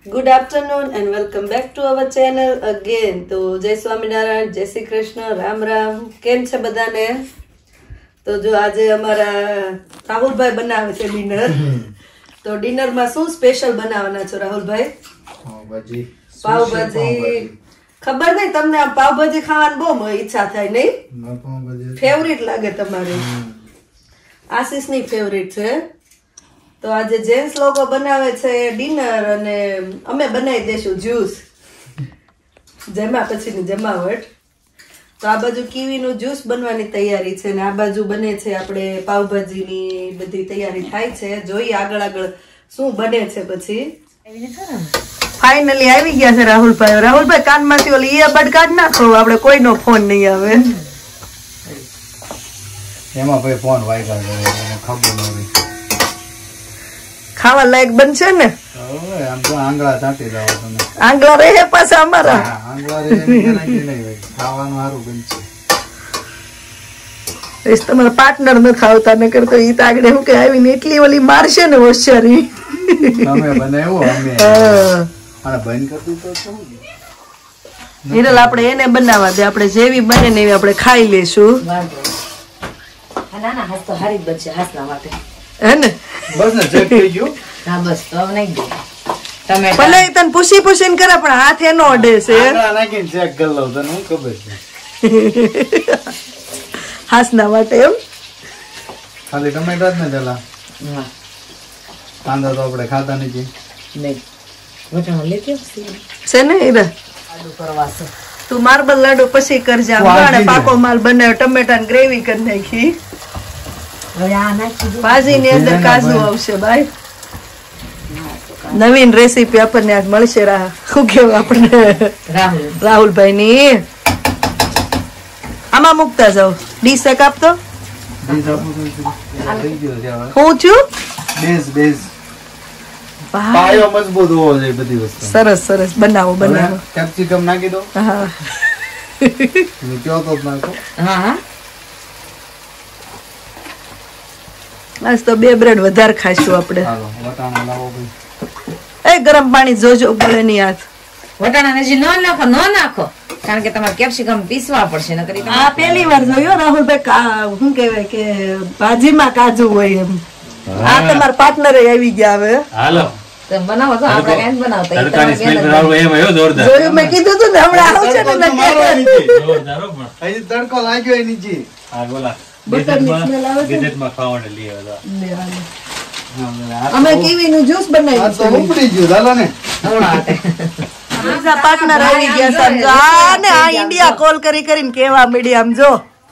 Good afternoon and welcome back to our channel again. તો જય સ્વામિનારાયણ, જય શ્રી કૃષ્ણ, રામ રામ. કેમ છે બધાને? તો જો આજે અમારા રાહુલભાઈ બનાવે છે ડિનર. તો ડિનરમાં શું સ્પેશિયલ બનાવવાના છો રાહુલભાઈ? પાવભાજી. ખબર નહીં તમને આ પાવભાજી ખાવાની બહુ ઈચ્છા થાય નહીં? ફેવરિટ લાગે તમારી? આશીષની ફેવરિટ છે. તો આજે જેન્ટ્સ લોકો બનાવે છે ડિનર અને અમે બનાવી દેશું જ્યુસ જેમાં પછીની જમાવટ. તો આ બાજુ કીવીનું જ્યુસ બનવાની તૈયારી છે ને આ બાજુ બને છે આપણે પાવભાજીની બધી તૈયારી થાય છે. જોઈએ આગળ આગળ શું બને છે. પછી ફાઇનલી આવી ગયા છે રાહુલભાઈ. રાહુલભાઈ કાનમાંથી ઓલી ઈયરબડ કાઢ નાખો, આપણે કોઈનો ફોન નહીં આવે એમાં ભાઈ ફોન વાગ્યા ખબર નથી. ખાવા લાયક બનશે ને? આમ તો આંગળા ચાટી જાવ તમે. આંગળા રહે પાછા અમારા. આંગળા રહે નહીં ખાવાનું સારું બનશે. તમારા પાર્ટનર ન ખાવતા ન કરતો ઈ તો આગળ એવું કે આવીને એટલી ઓલી મારશે ને હોશિયારી. તમે બનાવ્યો અમે અને બંધ કરતું તો શું હિરલ આપણે એને બનાવવા દે. આપણે જેવી બને ને એવી આપણે ખાઈ લેશું. ના ના હાસ તો હારી જ બનશે હાસના માટે. હે ને? બસ ને ચેક થઈ ગયું. હા બસ તો હવે નહીં દે તમે ભલે તને પૂછીને કરે પણ હાથ એનો અડે છે. આંગળા નાખીને ચેક કરી લઉં તને હું ખબર છે. હાસના માટે એમ ખાલી ટમેટા જ ને પેલા હા કાંદા તો આપણે ખાતા નથી. નહીં વટાણા લેતી છે ને હીરા? આલુ કરવા છે તું માર્બલ લાડુ પછી કરજે. પાકો માલ બનાવ્યો, ટમેટા ની ગ્રેવી કરી નાખી. હવે આ નાખી દો. ભાજી ની અંદર કાજુ આવશે ભાઈ. નવીન રેસીપી આપણને આજ મળશે. શું કેવું આપણે રાહુલભાઈ ની? આમાં મૂકતા જાવ. ડીશ એક આપતો. હું છું બેઝ પાયો મજબૂત હોવો જોઈએ બધી વસ્તુ. સરસ સરસ બનાવો બનાવો. કેપ્સિકમ નાખી દો. હા તમે કયો તો નાખો. હા હા આજ તો 2 બ્રેડ વધારે ખાઈશું આપણે. હાલો વટાણા લાવો ભાઈ. એ ગરમ પાણી જોજો બળે ની હાથ. વટાણા હજી ન નાખો કારણ કે તમારે કેપ્સિકમ પીસવા પડશે નકર ઈ આ પહેલી વાર જોયો રાહુલભાઈ. શું કહેવાય કે ભાજીમાં કાજુ હોય એમ. આ તમારા પાર્ટનર આવી ગયા હવે. હાલો તમે બનાવો તો આપણે કાંઈ નથી બનાવતા. ઈ તડકાની તમારે સ્મેલ આવો એમ આવ્યો જોરદાર. જોયું મેં કીધું તું ને હમણાં આવશે ને જોરદાર હો પણ. હજી તડકો લાગ્યો એ નીચે. આ બોલા બટરની smell આવે છે ને? ગેજેટમાં ખાવાને લઈ આવ્યા હતા. અમે કીવીનું જ્યુસ આ બનાવ્યું તો ઉપડી ગયું ચાલો ને. હમણાં હાથે. બીજા પાર્ટનર આવી ગયા સમજો. આ ને આ ઇન્ડિયા કોલ કરીને કેવા મીડિયમ જો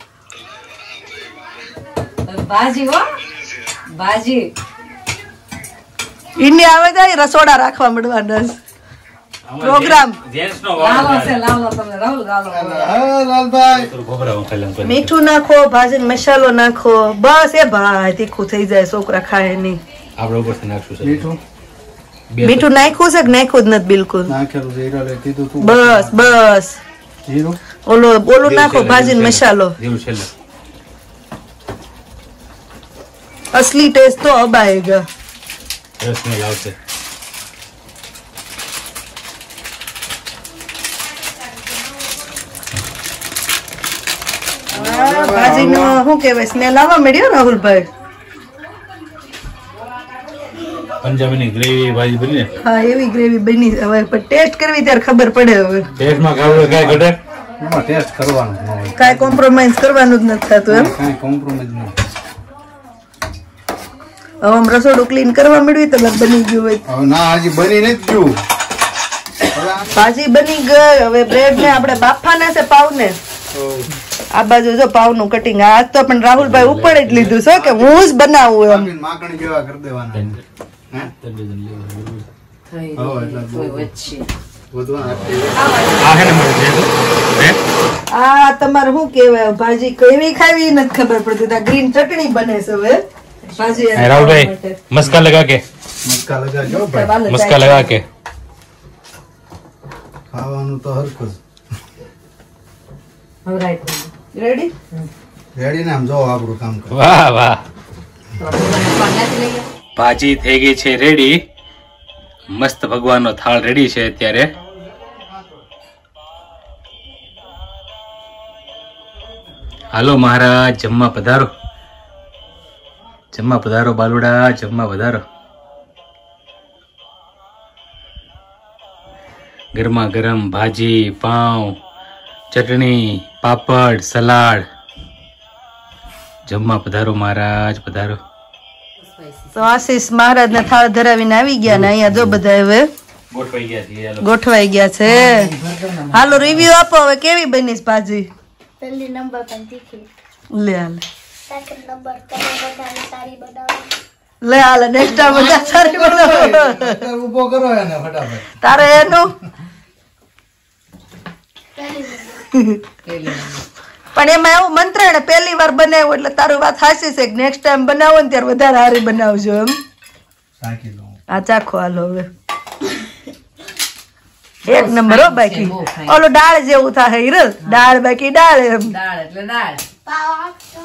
ભાજી હો ભાજી ઇન્ડિયા આવે તો રસોડા રાખવા મળવાના પ્રોગ્રામ. જેન્ટ્સનો લાવો વાળ છે લાવો તમે રાહુલ લાવો. હા લાલભાઈ થોડું ગોબરાવું ખાઈ લઉં. મીઠું નાખો, ભાજીનો મસાલો નાખો. બસ એ ભાઈ તીખું થઈ જાય, છોકરા ખાય નહીં. આપણે ઉપરથી નાખશું સર. મીઠું મીઠું નાખ્યું છે કે નાખ્યું જ નથી બિલકુલ? નાખેલું છે હીરા લે કીધું તું. બસ હીરો ઓલું નાખો ભાજીનો મસાલો. જેવું છેલ્લે असली टेस्ट तो अब आएगा. સ્મેલ આવશે. ભાજીનો શું કહેવાય સ્મેલ આવવા મળ્યો રાહુલભાઈ. પંજાબીની ગ્રેવી ભાજી બની. હા એવી ગ્રેવી બની. હવે ટેસ્ટ કરવી ત્યારે ખબર પડે. હવે ટેસ્ટમાં ખાવું કાંઈ ઘટે? એમાં ટેસ્ટ કરવાનો ન હોય. કાંઈ કોમ્પ્રોમાઇઝ કરવાનું જ નથી થતું એમ. કાંઈ કોમ્પ્રોમાઇઝ નહીં. હવે આમ રસોડું ક્લીન કરવા મળ્યું તો બની ગયું હોય. હવે ના હજી બની નથી ગયું. ભાજી બની ગઈ. હવે બ્રેડ ને આપણે બાફવાના છે પાવ ને. આ બાજુ જો પાવનું કટિંગ. આજ તો પણ રાહુલભાઈ ઉપાડી જ લીધું છે કે હું જ બનાવું એમ. માખણ જેવા કરી દેવાના. હે? થઈ હો, એટલે કોઈ વચ્ચે વધવા આ હે ને મારે જેઠું. હે? આ તમારે શું કેવાય ભાજી કેવી ખાવી નથી ખબર પડતી. ગ્રીન ચટણી બને છે હવે ભાજી. રાહુલભાઈ મસ્કા લગા કે મસ્કા લગાજો ભાઈ. મસ્કા લગા કે ખાવાનું તો હરખું જ. હવે રાઈટ રેડી રેડી ને આમ જો આપણું કામ કર. વાહ વાહ. પાણી લઈ લો. ભાજી થઈ ગઈ છે રેડી. મસ્ત ભગવાનનો થાળ રેડી છે અત્યારે. હાલો મહારાજ, જમવા પધારો, જમવા પધારો બાલુડા, જમવા પધારો. ગરમા ગરમ ભાજી, પાઉં, ચટણી, પાપડ, સલાડ. જમવા પધારો મહારાજ, પધારો. તો આશીષ મહારાજ ને થાળ ધરાવીને આવી ગયા ને અહીંયા જો બધા હવે ગોઠવાઈ ગયા છે. હાલો રિવ્યુ આપો હવે, કેવી બની છે ભાજી? પહેલી નંબર પણ તીખી. લે હાલ, સેકન્ડ નંબર તમે બધાને સારી બનાવો. લે હાલ, નેક્સ્ટ ટાઈમ બધા સારી બનાવો. ઉભો કરો એને ફટાફટ. તારે એનું પણ એમાં એવું મંત્ર ને પહેલી વાર બનાવ્યું એટલે તારું વાત હાસી છે. નેક્સ્ટ ટાઈમ બનાવો ને ત્યારે વધારે હારી બનાવજો એમ. આ ચાખો હાલો હવે. એક નંબર હો. બાકી ઓલો દાળ જેવું થાય હિરલ, દાળ બાકી દાળ એમ. દાળ એટલે દાળ. પાવ આપશો?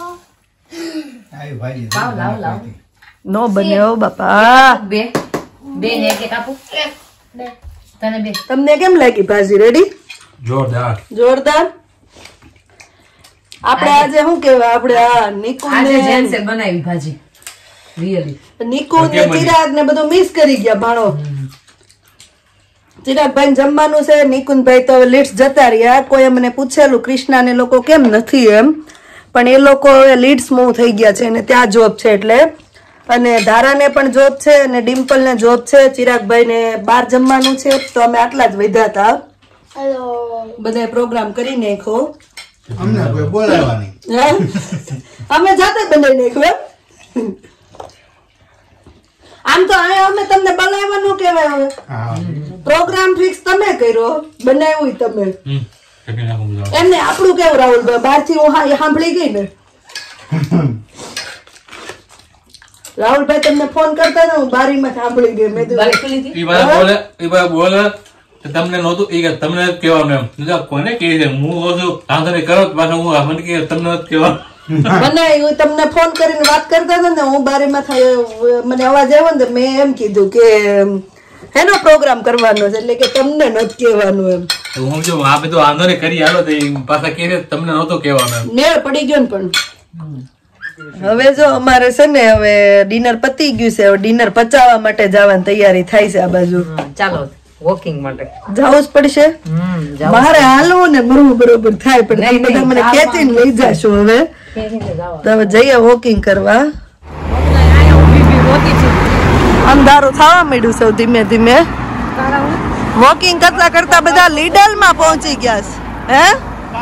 પાવ લાવ લાવ. નો બને હો બાપા. બે બે ને એક આપું. બે. તને બે. તમને કેમ લાગી ભાજી? રેડી? જોરદાર. જોરદાર. આપણે આજે શું કેવાય, આપણે આ નિકુંજ આજે જેન્સે બનાવી ભાજી. રિયલી. નિકુંજ ને ચિરાગ ને બધું મિસ કરી ગયા ભાણો. ચિરાગભાઈ જમવાનું છે, નિકુંજભાઈ તો લીડ્સ જતા રહ્યા. કોઈ મને પૂછેલું કૃષ્ણા ને લોકો કેમ નથી એમ, પણ એ લોકો હવે લીડ્સ મૂવ થઈ ગયા છે અને ત્યાં જોબ છે એટલે. અને ધારાને પણ જોબ છે અને ડિમ્પલ ને જોબ છે. ચિરાગભાઈ ને બહાર જમવાનું છે તો અમે આટલા જ વધ્યા હતા. હેલો. બધા પ્રોગ્રામ કરી નાખો. અમને કોઈ બોલાવવાની. અમે જાતે બનાવી નાખ્યું. આમ તો અહીંયા અમે તમને બનાવવાનું કહેવાય. હવે પ્રોગ્રામ ફિક્સ તમે કર્યો, બનાવ્યું તમે. એમને આપણું કેવું રાહુલભાઈ, બહારથી હું સાંભળી ગઈ ને. રાહુલભાઈ તમને ફોન કરતા ને હું બારીમાં સાંભળી ગઈ. મેં તમને નહોતું તમને કેવાનું એમ કોને કહે છે હું આંધને કરો પાછું હું મને કે તમને કેવાનું. મને તમને ફોન કરીને વાત કરતા હતા ને, હું બારીમાં મને અવાજ આવ્યો ને મેં એમ કીધું કે હેનો પ્રોગ્રામ કરવાનો છે એટલે કે તમને નથી કહેવાનું એમ. હું જો આ બધું આંધને કરી આવ્યો તો પાછા કે તમને નહોતું કહેવાનું એમ. નેળ પડી ગયો ને. પણ હવે જો અમારે છે ને હવે ડિનર પતી ગયું છે. હવે ડિનર પચાવવા માટે જવાની તૈયારી થાય છે આ બાજુ. ચાલો વોકિંગ માટે જવું જ પડશે. મારે હાલવું ને મરવું બરોબર થાય પણ તમે બધા મને ખેંચીને લઈ જાશો હવે. તો હવે જઈએ વોકિંગ કરવા. અંધારું થવા માંડ્યું છે ધીમે ધીમે. વોકિંગ કરતા કરતા બધા લીડલ માં પહોંચી ગયા છે. હે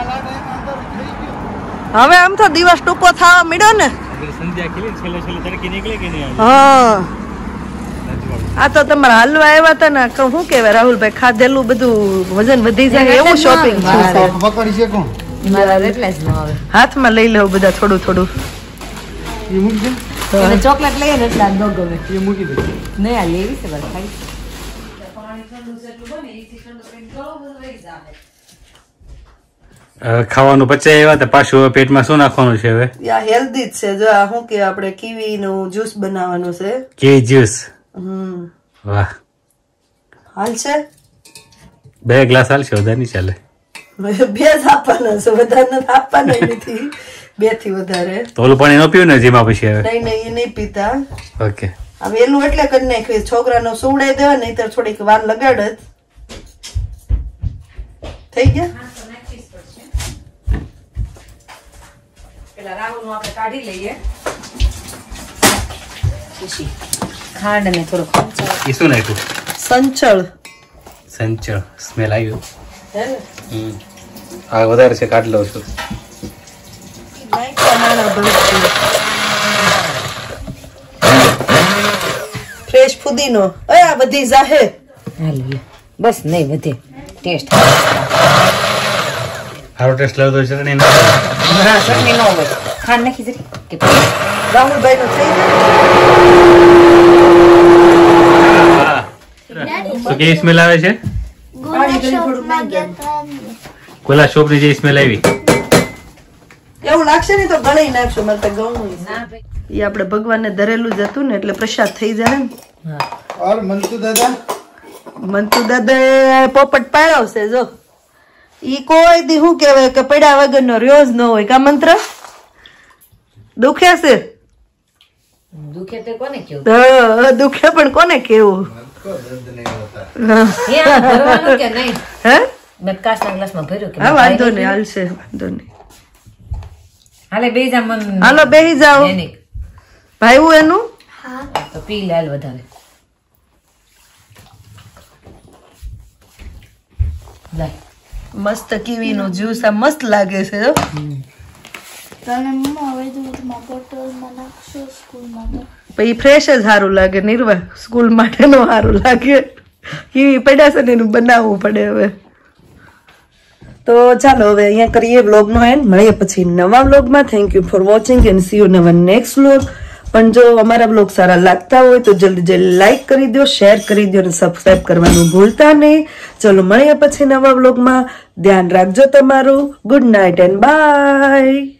હવે આમ તો દિવસ ટૂંકો થવા માંડ્યો ને. હા આ તો તમારે હાલવા આવ્યા હતા ને, શું કેવાય રાહુલભાઈ, ખાધેલું બધું વજન વધી જાય એવું શોપિંગ પકડી છે કોણ? હાથમાં લઈ લેવું બધા થોડું થોડું. ચોકલેટ લઈએ ને એટલે ન ગમે. એ મૂકી દે. નહીં આ લેવી છે બસ ખાઈ. ખાવાનું પચાય એવા તો પાછું હવે પેટમાં શું નાખવાનું છે? હવે હેલ્ધી જ છે. જો આ શું કે આપણે કીવી નું જ્યુસ બનાવવાનું છે. કે જ્યુસ? વાહ, હાલ છે. 2 ગ્લાસ હાલશે, વધારે નહીં ચાલે. 2 જ આપવાના છે, વધારે નથી આપવાના નથી. 2 થી વધારે તો ઓલું પાણી ન પીવું ને જેમાં પછી હવે? નહીં નહીં એ નહીં પીતા. ઓકે. આ વેલું એટલે કરી નાખ્યું છોકરાનો સુવડાઈ દેવા, નહીં તો થોડીક વાર લગાડત. થઈ ગયા. પેલા રાહુલ નું આપણે કાઢી લઈએ. ખાંડ ને થોડું એ શું નાખ્યું? સંચળ. સંચળ સ્મેલ આવ્યું. હે ને? હા વધારે છે, કાઢ લઉં છું. ફ્રેશ ફુદીનો. આ બધી જાહે. બસ નહીં વધે ટેસ્ટ. સારો ટેસ્ટ લાવ્યો તો ચટણી ના ચટણી ન હોય, ખાંડ નાખી જરી કે રાહુલભાઈ નું થઈ જાય. તો કેવી સ્મેલ આવે છે? કોલા શોપ ની જે સ્મેલ આવી એવું લાગશે ને તો ગળી નાખશો. મને તો ઘઉં એ આપણે ભગવાનને ધરેલું જ હતું ને એટલે પ્રસાદ થઈ જાય ને. ઓર મંતુ દાદા મંતુ દાદા પોપટ પાડ્યો છે જો ઈ કોઈ દી શું કેવાય કે પડ્યા વગરનો રહ્યો જ ન હોય કા મંત્ર દુખ્યા છે દુખે તે કોને કેવું દુખ્યા પણ કોને કેવું ભરવાનું કે નહીં હે મેં કાચના ગ્લાસમાં ભર્યું કે હા વાંધો નહીં હાલશે વાંધો નહીં હાલે બે જા મન હાલો બેહી જાઓ ભાઈ એનું તો પી લે હાલ વધારે લાય મસ્ત કીવી નું જ્યુસ આ મસ્ત લાગે છે હો. તને મમ્મા હવે દૂધમાં બોટલમાં નાખશો સ્કૂલમાં તો પછી ફ્રેશ જ સારું લાગે નિર્વા સ્કૂલ માટે નો સારું લાગે કીવી પડ્યા છે ને એનું બનાવવું પડે હવે તો ચાલો હવે અહીંયા કરીએ વ્લોગનો એન્ડ મળીએ પછી નવા વ્લોગમાં thank you for watching and see you નવા નેક્સ્ટ વ્લોગ પણ જો અમારા વ્લોગ સારા લાગતા હોય તો જલ્દી જલ્દી લાઈક કરી દો શેર કરી દો અને સબસ્ક્રાઇબ કરવાનું ભૂલતા નહીં ચલો મળીએ પછી નવા વ્લોગમાં ધ્યાન રાખજો તમારું ગુડ નાઇટ એન્ડ બાય